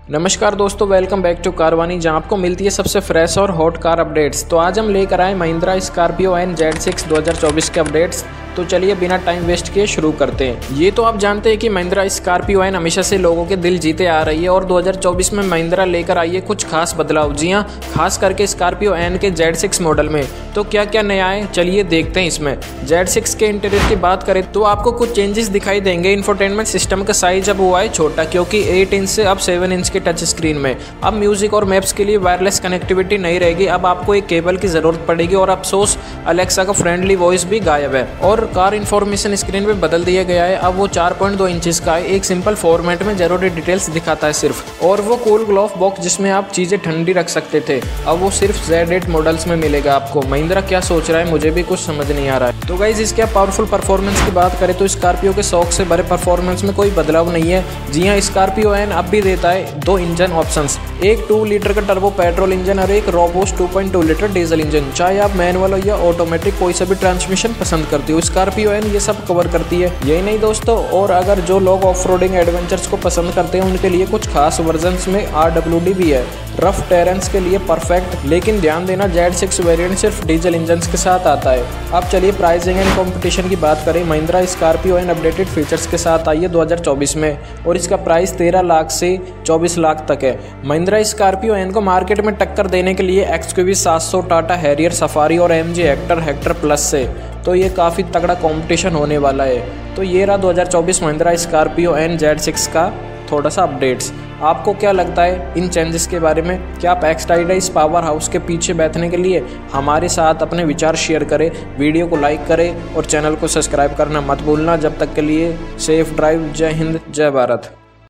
नमस्कार दोस्तों, welcome back to कारवानी, जहां आपको मिलती है सबसे फ्रेश और हॉट कार अपडेट्स। तो आज हम लेकर आए महिंद्रा स्कॉर्पियो एन Z6 2024 के अपडेट्स। तो चलिए बिना टाइम वेस्ट किए शुरू करते हैं। ये तो आप जानते हैं कि महिंद्रा स्कॉर्पियो एन हमेशा से लोगों के दिल जीते आ रही है और 2024 में महिंद्रा लेकर आई है कुछ खास बदलाव। जी हाँ, खास करके स्कॉर्पियो एन के Z6 मॉडल में। तो क्या क्या नया है चलिए देखते हैं इसमें। Z6 के इंटीरियर की बात करें तो आपको कुछ चेंजेस दिखाई देंगे। इंफोटेनमेंट सिस्टम का साइज अब हुआ है छोटा, क्योंकि 8 इंच से अब 7 इंच के टच स्क्रीन में। अब म्यूजिक और मैप्स के लिए वायरलेस कनेक्टिविटी नहीं रहेगी, अब आपको एक केबल की जरूरत पड़ेगी। और अफसोस अलेक्सा का फ्रेंडली वॉइस भी गायब है। और कार इन्फॉर्मेशन स्क्रीन पे बदल दिया गया है, अब वो 4.2 इंचेस का है। एक सिंपल फॉर्मेट में जरूरी डिटेल्स दिखाता है सिर्फ। और वो कूल ग्लोव बॉक्स जिसमें आप चीजें ठंडी रख सकते थे, अब वो सिर्फ Z8 मॉडल्स में मिलेगा आपको। महिंद्रा क्या सोच रहा है मुझे भी कुछ समझ नहीं आ रहा है। तो गाइज इसके पावरफुल परफॉर्मेंस की बात करें तो स्कॉर्पियो के शौक से भरे परफॉर्मेंस में कोई बदलाव नहीं है। जी हाँ, स्कॉर्पियो एन अब भी देता है 2 इंजन ऑप्शंस, एक 2 लीटर का टर्बो पेट्रोल इंजन और एक रोबोस्ट 2.2 लीटर डीजल इंजन। चाहे आप मैनुअल हो या ऑटोमेटिक कोई सा भी ट्रांसमिशन पसंद करते हो, स्कॉर्पियो एन ये सब कवर करती है। यही नहीं दोस्तों, और अगर जो लोग ऑफ रोडिंग एडवेंचर्स को पसंद करते हैं उनके लिए कुछ खास वर्जन्स में RWD भी है, रफ टेरेंस के लिए परफेक्ट। लेकिन ध्यान देना, Z6 वेरिएंट सिर्फ डीजल इंजन के साथ आता है। अब चलिए प्राइसिंग एंड कंपटीशन की बात करें। Mahindra Scorpio N updated features के साथ आई है 2024 में और इसका प्राइस 13 लाख से 24 लाख तक है। महिंद्रा स्कॉर्पियो एन को मार्केट में टक्कर देने के लिए XUV 700, टाटा हैरियर सफारी और MG हेक्टर प्लस से तो ये काफ़ी तगड़ा कंपटीशन होने वाला है। तो ये रहा 2024 महिंद्रा स्कॉर्पियो एन Z6 का थोड़ा सा अपडेट्स। आपको क्या लगता है इन चेंजेस के बारे में? क्या आप एक्सटाइडा इस पावर हाउस के पीछे बैठने के लिए हमारे साथ अपने विचार शेयर करें, वीडियो को लाइक करें और चैनल को सब्सक्राइब करना मत भूलना। जब तक के लिए सेफ ड्राइव। जय हिंद, जय भारत।